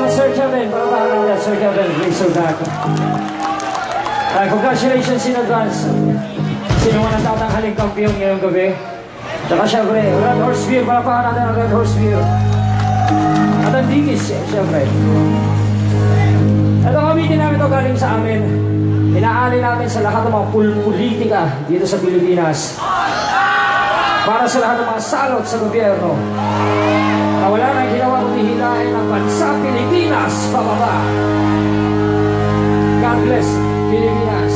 Sir Kevin, parapahan natin, Sir Kevin, please, Sir Back. Congratulations in advance. Sino man ang tatanghaling kampiyon ngayong gabi? Saka syempre, Red Horse Beer, parapahan natin ang Red Horse Beer. At ang Digis, syempre. Ito gamitin namin ito galing sa amin. Inaali namin sa lahat ng mga politika dito sa Pilipinas. Para sa lahat ng mga salot sa gobyerno. Na wala nang ginawa kundi hilahin ang bansa Pilipinas pababa. God bless Pilipinas.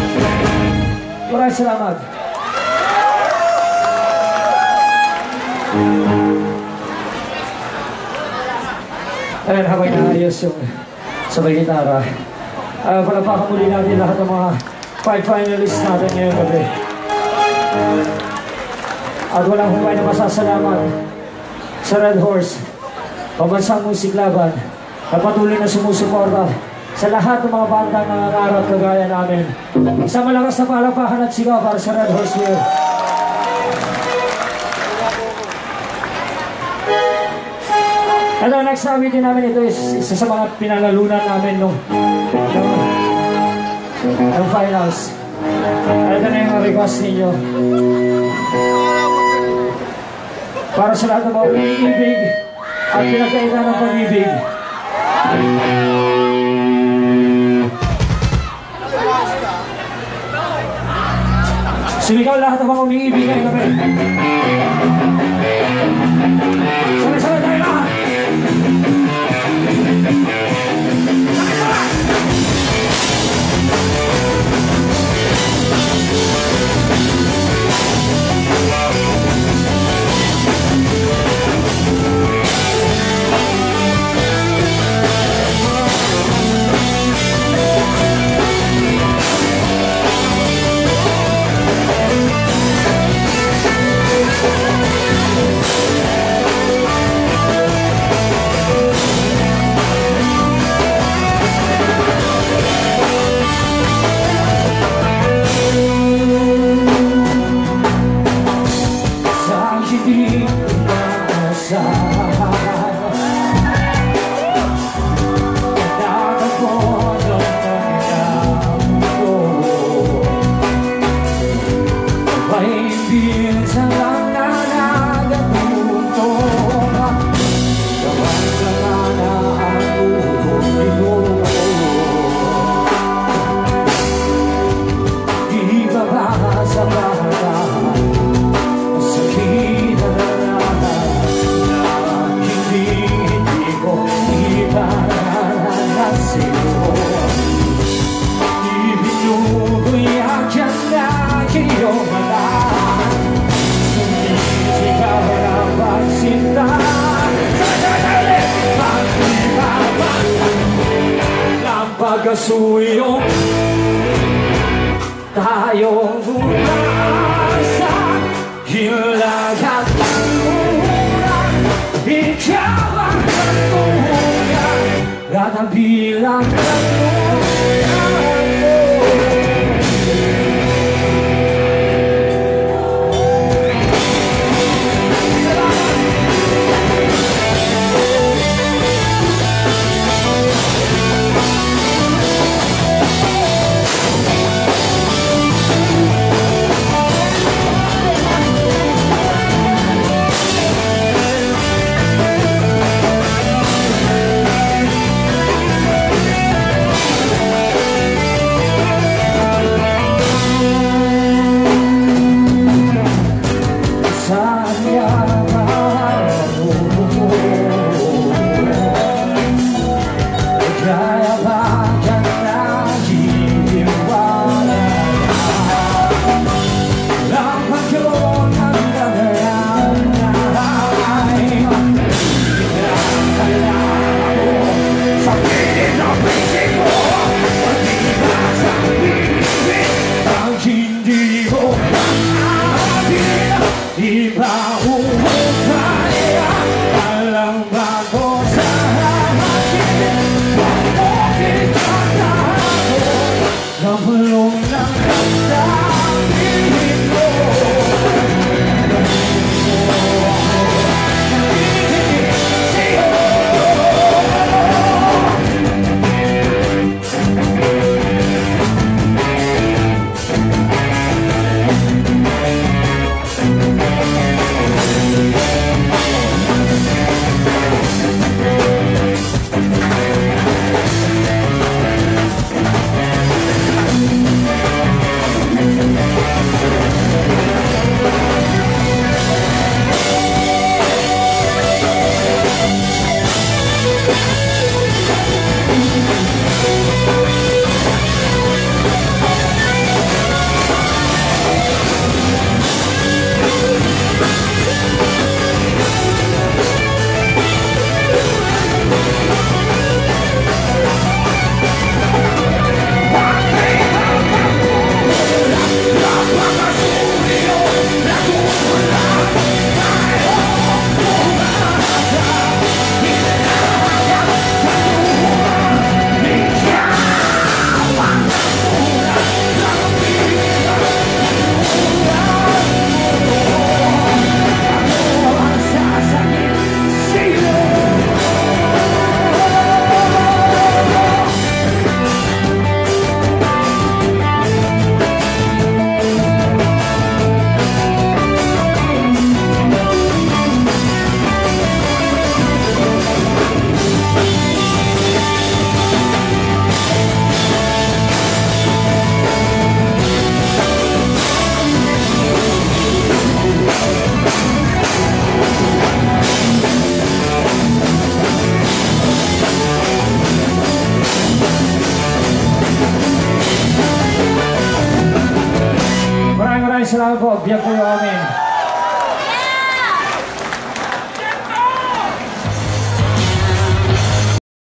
Salamat. Ayan, habang naayos yung sabay gitara. Palapakan muli natin lahat ng mga 5 finalists natin ngayong gabi. At walang huwag na masasalamat sa Red Horse, pambansang musik laban, na patuloy na sumusuporta sa lahat ng mga bandang nangangarap kagaya namin. Isang malakas na palapakan at sigaw para sa Red Horse Wear. At ang next na video namin, ito is isa sa mga pinangalunan namin nung finals. Ito na yung request ninyo. Para sa lahat ng mga umiibig at pinagkaitan ng pag-ibig. Sumigaw lahat ng mga umiibig ngayon kami. Sabay-sabay tayo lahat! Pagkasuyong tayong umasa, hilagang tuluran, ikaw ang katulungan, at ang bilang katulungan. salamat po. Biyak po yung amin.